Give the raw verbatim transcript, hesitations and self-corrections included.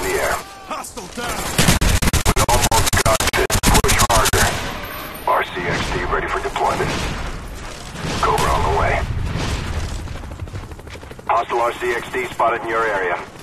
the air. Hostile down! We almost got it. Push harder. R C X D ready for deployment. Cobra on the way. Hostile R C X D spotted in your area.